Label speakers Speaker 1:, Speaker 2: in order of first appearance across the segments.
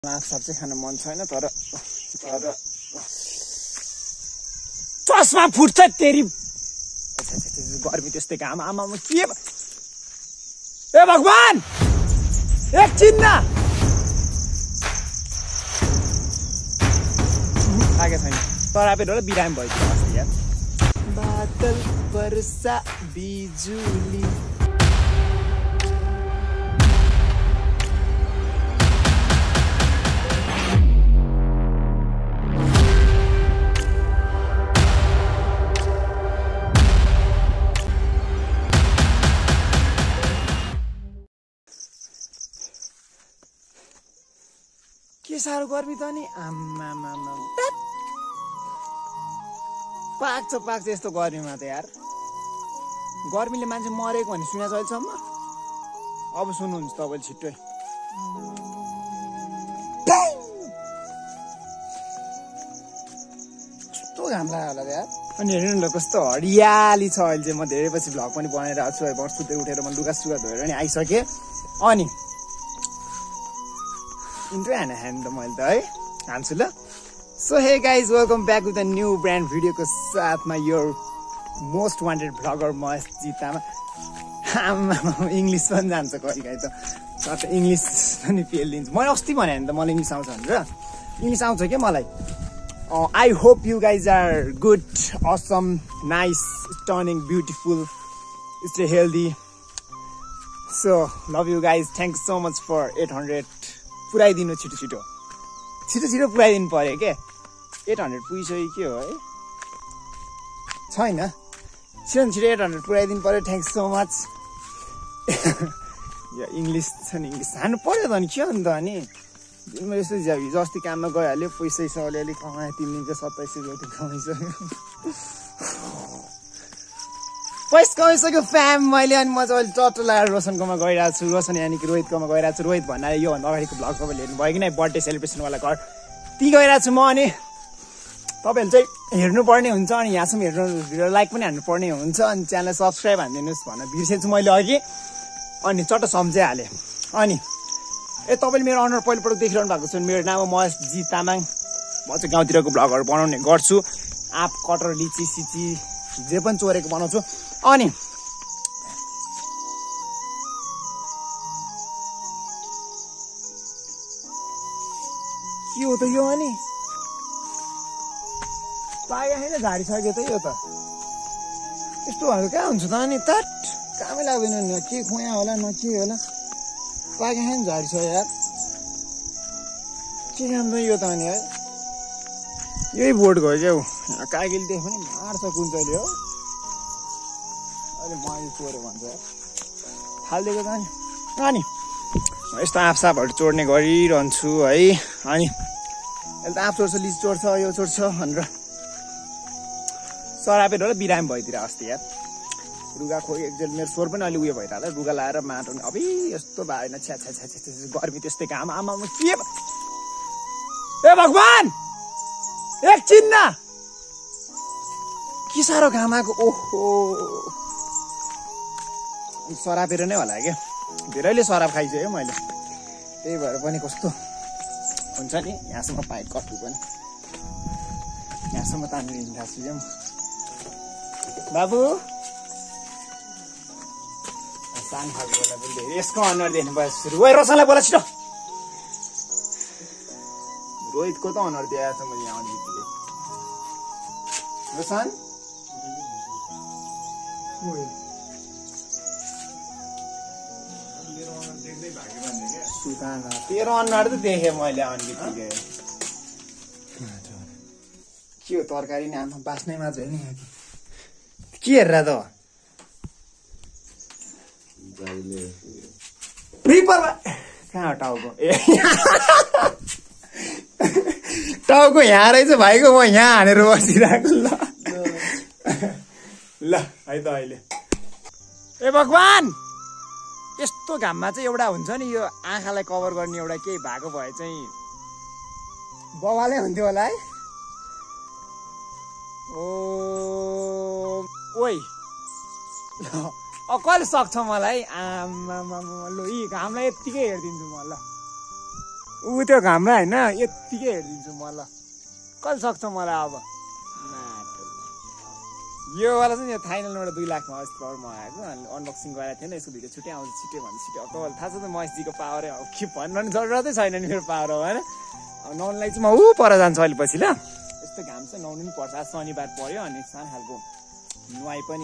Speaker 1: माछा चाहिँ खान मन छैन तर चस्मा फुट्छ तेरी गर्मी त्यस्तै घाम आमामा के ए भगवान एकछिन न लागे छैन तरापेर होला बिरामी भइसक्यो अस्ति यार बादल वर्षा बिजुली के साह्रो गर्मी त नि आम्मामामा पाक्छ यस्तो गर्मीमा त यार गर्मीले मान्छे मरेको भन्ने सुनेको अहिलेसम्म अब सुन्नुहुन्छ तपाईँले छिट्टै कस्तो घाम लाग्यो होला यार अनि हेर्नु न कस्तो हरियाली छ अहिले चाहिँ म धेरै पछि भ्लग पनि बनाइरहेको छु है बर्सुते उठेर म लुगा धोएर नि आइसकेँ अनि इन्ट्रो हान्नु त मैले त है हान्छु ल so hey guys welcome back with a new brand भिडियोको साथमा your most wanted vlogger Mahesh Jitama English पनि जान्छ कहिले काहीँ त इङ्ग्लिस पनि पेलिदिन्छ मैले अस्ति भने त मलाई इङ्ग्लिस आउँछ भनेर इङ्ग्लिस आउँछ क्या मलाई I hope you guys are good awesome nice stunning beautiful stay healthy so love you guys thank so much for 800 पुऱ्याइदिनु छिटो पुऱ्याइदिनु पर्यो क्या 800 पुगिसक्यो के हो है छैन छिटो 800 पुऱ्याइदिनु पर्यो थ्याङ्क सो मच यो इङ्ग्लिस छ नि इङ्ग्लिस हान्नु पर्यो त नि के हो नि त अनि दिनमा यस्तो हिजो अस्ति काममा गइहाल्यो पैसा अलिअलि कमायो 3 दिन चाहिँ 2700 जति कमाइसक्यो पैसा कमाइसक्यो फ्याम मैले अनि म चाहिँ अहिले टट्टो लगाएर रोशनकोमा गइरहेको छु रोशन यानि कि रोहितकोमा गइरहेको छु रोहित भन्नाले योभन्दा अगाडिको भ्लग तपाईँले हेर्नुभयो कि नै बर्थडे सेलिब्रेसनवाला घर ती गइरहेको छु म अनि तपाईँहरूले चाहिँ हेर्नुपर्ने हुन्छ अनि यहाँसम्म हेर्नु भिडियो लाइक पनि हान्नुपर्ने हुन्छ अनि च्यानललाई सब्सक्राइब हानिदिनुहोस् भनेर बिर्सेछु मैले अघि अनि चट्ट सम्झिहालेँ अनि तपाईँले मेरो अनुहार पहिलोपटक देखिरहनु भएको छ मेरो नाम महेश जी तामाङ म चाहिँ गाउँतिरको भ्लगहरू बनाउने गर्छु आँप कटर लिची सिची जे पनि चोरेको बनाउँछु अनि के हो त यो अनि पाए होइन झारिसक्यो त यो त यस्तोहरू कहाँ हुन्छ त अनि तट कामै लाग्दैन नि के खोया होला न के होला पाए होइन झारिसक्यो यार के काम त यो त अनि है यही बोर्ड गयो क्या हौ कागिल देख पनि मार्छ कुन चाहिँले हो अहिले मैले चोरे भन्छ फालिदिएको त अनि यस्तो आँपसापहरू चोर्ने गरिरहन्छु है अनि यसले त आँप चोर्छ लिची चोर्छ यो चोर्छ भनेर सरापेर होला बिरामी भइदिएर अस्ति यार रुगा खोइ एकजेल मेरो स्वर पनि अलि उयो भइरहेको रुगा लाएर माटो अब यस्तो भएन छ्या गर्मी त्यस्तै घाम आमामा के ए भगवान एकछिन न के साह्रो घाम आएको ओहो सरापेर नै होला क्या धेरैले सराप खाइसक्यो मैले त्यही भएर पनि कस्तो हुन्छ नि यहाँसम्म पाइप कट्नु पनि यहाँसम्म तानेर हिँडिरहेको छु क्या बाबु सानो खालको बोला पनि धेरै यसको अनुहार देख्नु भयो सुरु ओ रोशनलाई बोला छिटो रोहितको त अनुहार दिएको छ मैले यहाँ आउने बित्तिकै रोशन तेरो अनुहार त देखेँ मैले आउने बित्तिकै के हो तरकारी नि आमा बास्नैमा चाहिँ नि के हेरेर त कहाँ टाउको ए टाउको यहाँ रहेछ भाइको म यहाँ हानेर बसिरहेको ल है त अहिले ए भगवान यस्तो घाममा चाहिँ एउटा हुन्छ नि यो आँखालाई कभर गर्ने एउटा केही भएको भए चाहिँ बवालै हुन्थ्यो होला है ओइ कहिले सक्छ मलाई आमा लु यी घामलाई यत्तिकै हेरिदिन्छु म ल ऊ त्यो घाममा होइन यत्तिकै हेरिदिन्छु म ल कहिले सक्छ मलाई अब यो वाला चाहिँ यहाँ थाइल्यान्डबाट 2 लाखमा अस्ति भर्खर मगाएको अनि अनबक्सिङ गरेको थिएन यसको भिडियो छुट्टै आउँछ छिटै भन्दा छिटै तपाईँलाई थाहा छ त महेशजीको पावरै हो के भन्नु जरुरतै छैन नि मेरो पावर हो होइन अब नुहाउनुलाई चाहिँ म पर जान्छ अहिले पछि ल यस्तो घाम चाहिँ नुहाउनु पनि पर्छ आज शनिबार पर्यो अनि सानो खालको नुहाइ पनि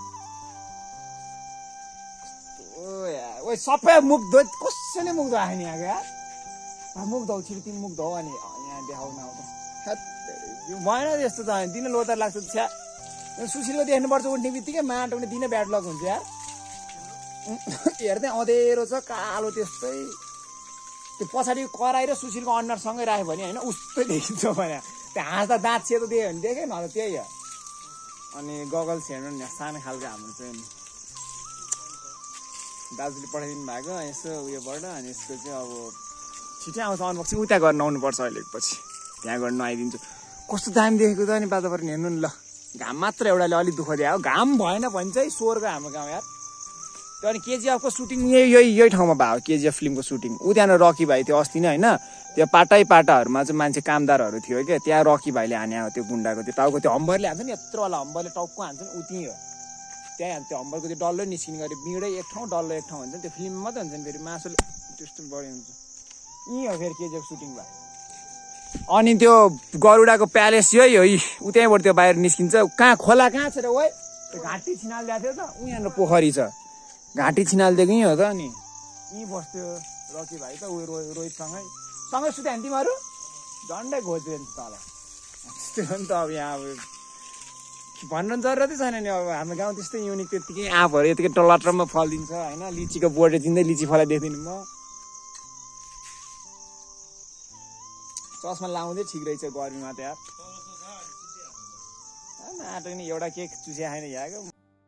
Speaker 1: ओ सबै मुख धो कसैले मुख धोएको नि यहाँको यार मुख धो छिटो तिमी मुख धो अनि यहाँ देखाउन आउँछ भएन यस्तो त दिन लोदर लाग्छ छ्या सुशीलको देख्नुपर्छ उठ्ने बित्तिकै माटो पनि दिन ब्याड लक हुन्छ यार हेर्दै अँधेरो छ कालो त्यस्तै त्यो पछाडि कराई र सुशीलको अनुहारसँगै राख्यो भने होइन उस्तै देखिन्छ भने त्यो हाँस्दा दाँत सेतो देख्यो भने देखेँ न त त्यही हो अनि गगल्स हेर्नु नि सानो खालको हाम्रो चाहिँ दाजुले पठाइदिनु भएको यसो उयोबाट अनि यसको चाहिँ अब छिटै आउँछ अनबक्सिङ उता गरेर नुहाउनुपर्छ अहिले पछि त्यहाँ गरेर नुहाइदिन्छु कस्तो दामी देखेको त अनि वातावरण हेर्नु नि ल घाम मात्र एउटाले अलिक दुःख दियो घाम भएन भने चाहिँ स्वर्ग हाम्रो गाउँ यार त्यो अनि केजिएफको सुटिङ यही ठाउँमा भयो केजिएफ फिल्मको सुटिङ ऊ त्यहाँ रकी भाइ थियो अस्ति नै होइन त्यो पाटाहरूमा चाहिँ मान्छे कामदारहरू थियो क्या त्यहाँ रकी भाइले हाने त्यो गुन्डाको त्यो टाउको त्यो हम्बरले हान्छ नि यत्रो वाला हम्बरले टाउको हान्छ नि ऊ त्यहीँ हो त्यहाँ हान्छ त्यो हम्बरको त्यो डल्लै निस्किने गरी बिँडै एक ठाउँ डल्लो एक ठाउँ हुन्छ त्यो फिल्ममा मात्रै हुन्छ नि फेरि मासुले त्यस्तो बढी हुन्छ यहीँ हो फेरि केजिएफ सुटिङ भयो अनि त्यो गरुडाको प्यालेस यही हो ऊ त्यहीँबाट त्यो बाहिर निस्किन्छ कहाँ खोला कहाँ छ र ओ त्यो घाँटी छिनाल ल्याएको थियो त ऊ यहाँनिर पोखरी छ घाँटी छिनाल दिएको यहीँ हो त अनि यहीँ बस्थ्यो रकी भाइ त ऊ रोहितसँगै सुत्यो भने तिमीहरू झन्डै घोच्यो नि तल त्यस्तै हो नि त अब यहाँ अब भन्नु जरुरतै छैन नि अब हाम्रो गाउँ त्यस्तै युनिक त्यत्तिकै आँपहरू यतिकै टलटरमा फलिदिन्छ होइन लिचीको बोर्डे चिन्दै लिची फलाई देख्दिनँ म चस्मा लाउँदै ठिक रहेछ गर्मीमा त यार नाटक नि एउटा केक चुसिया खाइन यहाँको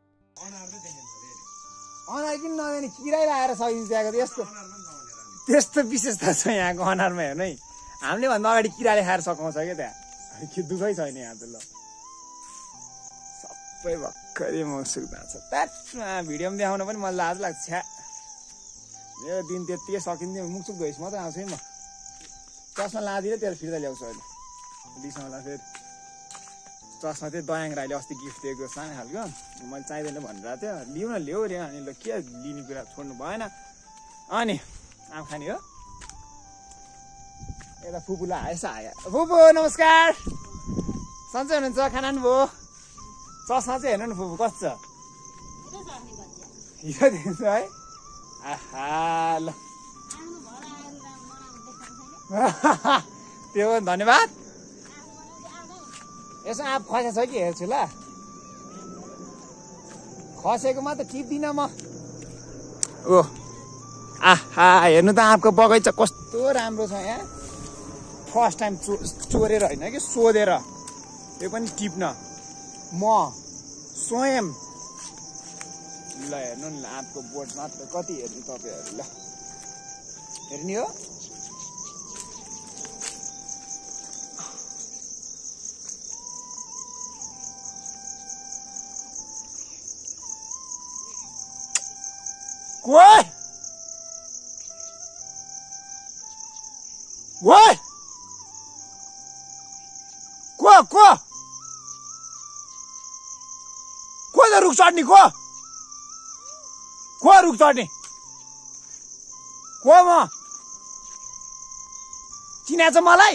Speaker 1: अनुहार किन नदेने किराइ लगाएर सकिन्छ त्यहाँको त्यस्तो विशेषता छ यहाँको अनुहारमा हेर्नु है हामीले भन्दा अगाडि किराले खाएर सघाउँछ क्या त्यहाँ के दुःखै छैन यहाँ त ल सबै भर्खरै म सुक्दा छ त्याटमा भिडियो पनि देखाउन पनि मलाई लाज लाग्छ छ्या यो दिन त्यत्तिकै सकिन्थ्यो मुखसुक धोइस मात्रै आउँछु है म चस्मा लादिएर त्यसलाई फिर्ता ल्याउँछु अहिले बिसँगलाई फेरि चस्मा चाहिँ दयाङ राईले अस्ति गिफ्ट दिएको सानो खालको मैले चाहिँदैन भनिरहेको थियो लिउ न ल्याऊ रे अनि ल के लिने कुरा छोड्नु भएन अनि आम खाने हो यता फुपूलाई आएछ आयो फुपू नमस्कार सन्चै हुनुहुन्छ खाना भयो चस्मा चाहिँ हेर्नु न फुपू कस्तो छ हिरो दिन्छ है आहा ल त्यो धन्यवाद यसो आँप खसेको छ कि हेर्छु ल खसेकोमा त टिप्दिनँ म ओ आहा हेर्नु त आँपको बगैँचा कस्तो राम्रो छ यहाँ फर्स्ट टाइम चोरेर होइन कि सोधेर त्यो पनि टिप्न म स्वयं ल हेर्नु नि आँपको बोट मात्र कति हेर्नु तपाईँहरू ल हेर्ने हो What? What? को त रुख चढ्ने को रुख चढ्ने को म चिनाछ मलाई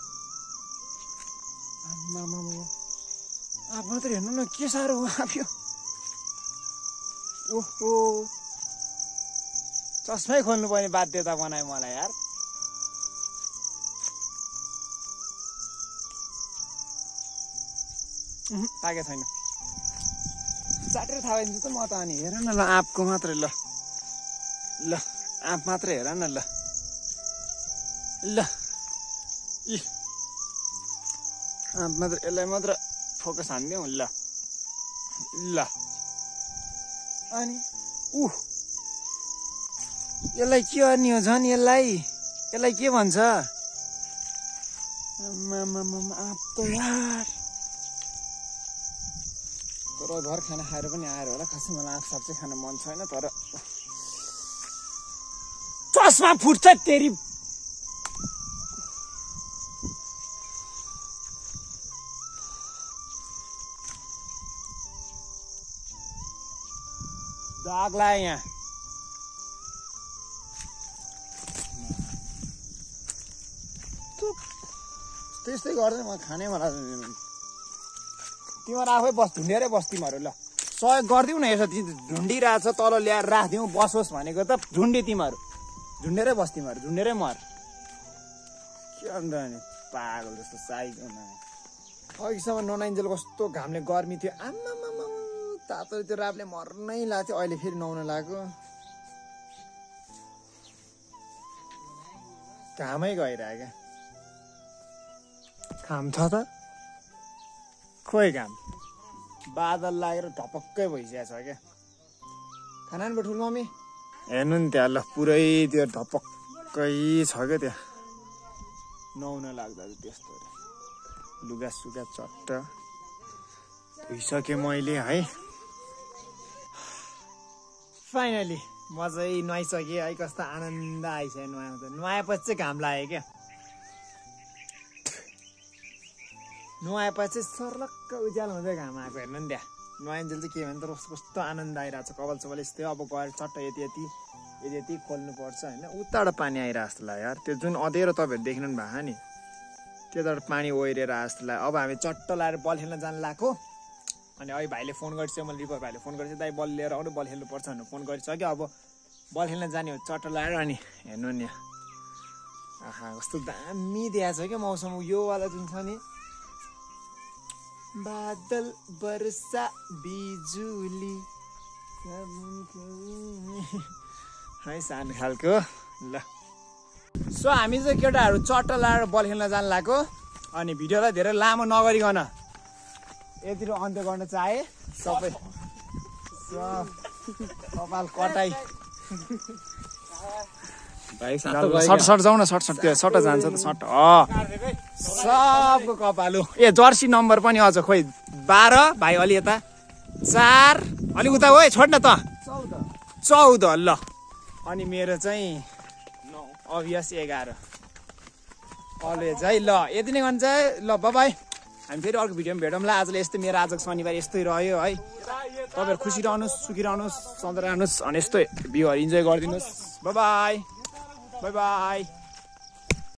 Speaker 1: आप मात्र हेर्नु न के साह्रो आप्यो ओहो चस्मै खोल्नु पर्ने बाध्यता बनायो मलाई यार पाकेको छैन चाटेर थाहा भइन्छ त म त अनि हेर न ल आँपको मात्रै ल आँप मात्रै हेर न ल आँप मात्र यसलाई मात्र फोकस हान्दिउँ ल अनि यसलाई के गर्ने हो झन् यसलाई के भन्छ आँप त यार तर घर खाना खाएर पनि आएर होला खासै मलाई आँप साप चाहिँ खान मन छैन तर चस्मा फुट्छ तेरी जाग्ला यहाँ त्यस्तै गर्दै म खाने मलाई तिमीहरू आफै ढुन्डेरै बस् तिमीहरू ल सहयोग गरिदिउ न यसो ढुन्डिरहेछ तल ल्याएर राखिदिउँ बसोस् भनेको त ढुन्डी तिमीहरू झुन्डेरै बस् तिमीहरू झुन्डेरै मर के अन्त नि पागल जस्तो साइको अघिसम्म ननाइन्जेल कस्तो घामले गर्मी थियो आम्मामा तातो त्यो रातले मर्नै लाग्थ्यो अहिले फेरि नुहाउन लाग्यो घामै गइरह्यो क्या घाम छ त खोइ घाम बादल लागेर ढपक्कै भइसकेको छ क्या खाना नि ठुलो मम्मी हेर्नु नि त्यहाँ ल पुरै त्यो ढपक्कै छ क्या त्यहाँ नुहाउन लाग्दा त्यस्तो लुगा सुगा चट्ट धोइसकेँ मैले है फाइनली म चाहिँ नुहाइसकेँ है कस्तो आनन्द आइसक्यो नुहाएपछि चाहिँ घाम लाग्यो क्या नुहाएपछि सर्लक्क उज्यालो हुँदै घाम आएको हेर्नु नि त्यहाँ नुहाइन्जेल चाहिँ के भने त कस्तो आनन्द आइरहेको छ कपाल चपाल यस्तै अब गएर चट्ट यति खोल्नुपर्छ होइन उताबाट पानी आइरहेको जस्तो लाग्यो यार त्यो जुन अँध्यारो तपाईँहरू देख्नु नि भएको नि त्यताबाट पानी ओहिरेर जस्तो लाग्यो अब हामी चट्ट लाएर बल खेल्न जानु लाग्यो अनि अहिले भाइले फोन गरिसक्यो मैले रिपोर्ट भाइले फोन गरिसक्यो दाइ बल लिएर आउनु बल खेल्नुपर्छ भनेर फोन गरिसक्यो अब बल खेल्न जाने हो चट्ट लाएर अनि हेर्नु नि आहा कस्तो दामी दिएको छ क्या मौसम योवाला जुन छ नि बादल वर्षा बिजुली है सानो खालको ल सो हामी चाहिँ केटाहरू चट्ट लाएर बल खेल्न जानु लाग्यो अनि भिडियोलाई धेरै लामो नगरिकन यतिर अन्त्य गर्न चाहे सबै कपाल कटाइ सर्ट जाउँ न सर्ट त्यो सर्ट जान्छ त सर्ट सबको कपालु ए जर्सी नम्बर पनि अझ खोइ 12 भाइ अलि यता 4 अलि उता हो छोड न त 14 ल अनि मेरो चाहिँ अभियस 11 अलवेज है ल यति नै गर्नु चाहिँ ल बाई हामी फेरि अर्को भिडियोमा भेटौँला आजले यस्तै मेरो आजको शनिबार यस्तै रह्यो है तपाईँहरू खुसी रहनुहोस् सुखी रहनुहोस् सधैँ रहनुहोस् अनि यस्तै भ्यूहरू इन्जोय गरिदिनुहोस् बाई बाई